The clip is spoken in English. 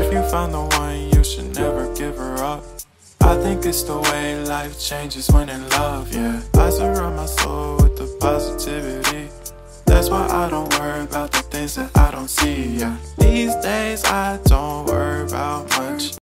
If you found the one, you should never give her up. I think it's the way life changes when in love, yeah. I surround my soul with the positivity. That's why I don't worry about the things that I don't see, yeah. These days I don't worry about much.